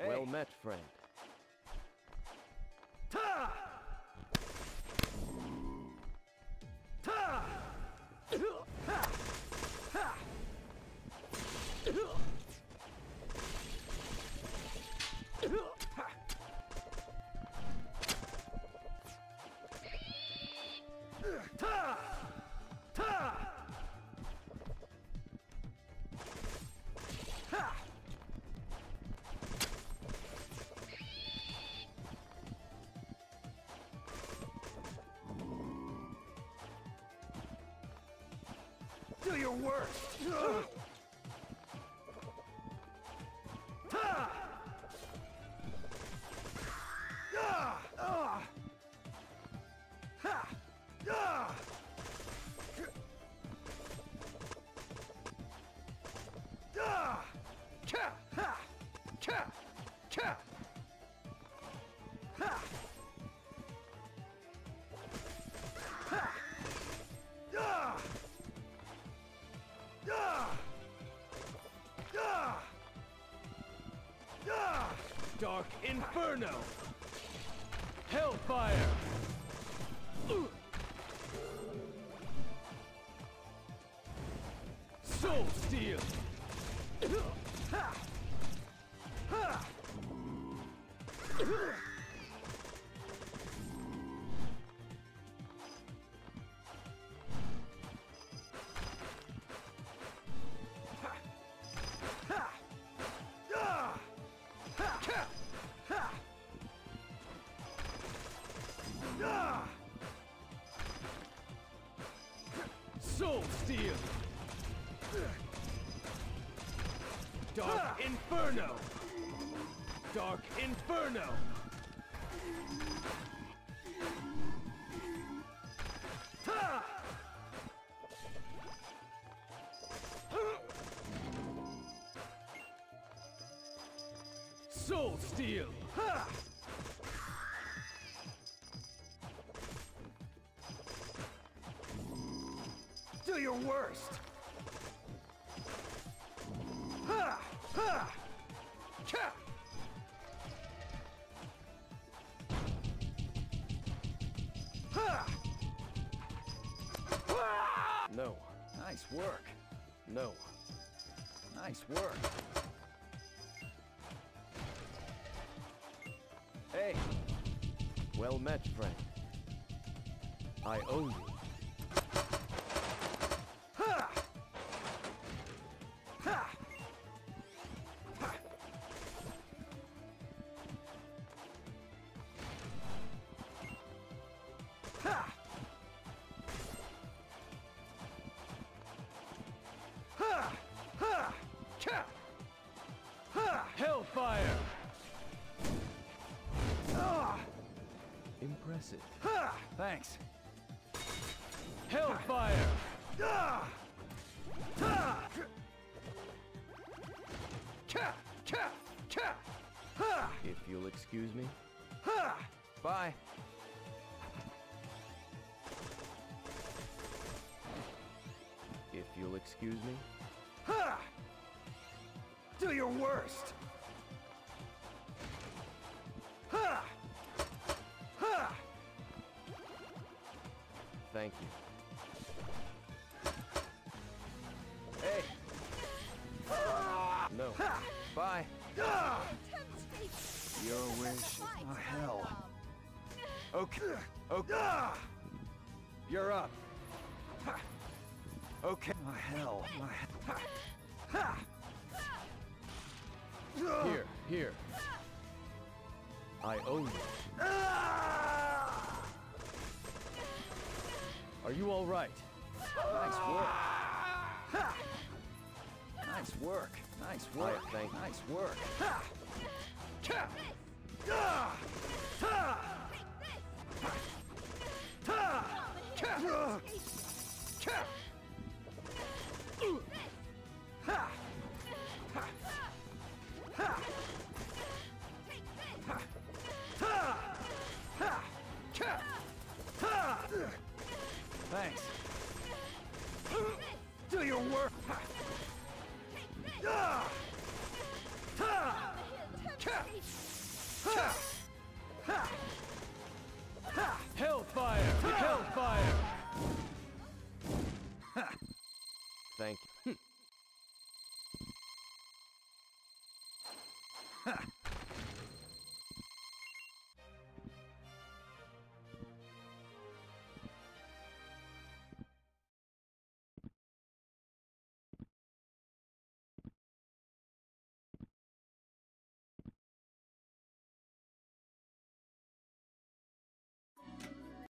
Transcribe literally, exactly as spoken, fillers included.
Hey. Well met, friend. Ta! Ta! Ha! Ha! Ta! Ta! Ha! Do your worst! Ta! Ah! Ah! Ha! Ah! Ah! Ka! Ha! Ka! Ka! Ha! Ha! Ah! Ah! Ah! Ah! Dark Inferno! Hellfire! Soul Steel! Ha! Ha! Soul Steel! Dark Inferno! Dark Inferno! Soul Steel! Ha! Do your worst! Ha! Ha! Ka! Ha! No. Nice work. No. Nice work. Hey! Well met, friend. I owe you. Ha! Ha! Ha! Ha! Ha! Ha! Ka! Ha! Hellfire! Ah! Impressive. Ha! Thanks. Hellfire! Ah! Ta! Ka! Ka! Ka! Ha! If you'll excuse me. Ha! Bye. If you'll excuse me. Ha! Do your worst! Ha! Ha! Thank you. Hey! No. Ha! Bye. Ah! Your wish. Oh, hell. Okay. Okay. Ah! You're up. Ha! Okay. Oh, hell. Oh, ha! Ha! Here, here. I owe you. Ah! Are you all right? Nice work. Ha! Nice work. Nice work. I thank you. Nice work. Ha! Ka! Ah! Ta! Ha! Ta! Ka! Ka! Ha! Ha! Ha! Ha! Ta! Ha! Ka! Ta! Thanks. Do your work. Ha! Ah! Ta! Hellfire! Hell!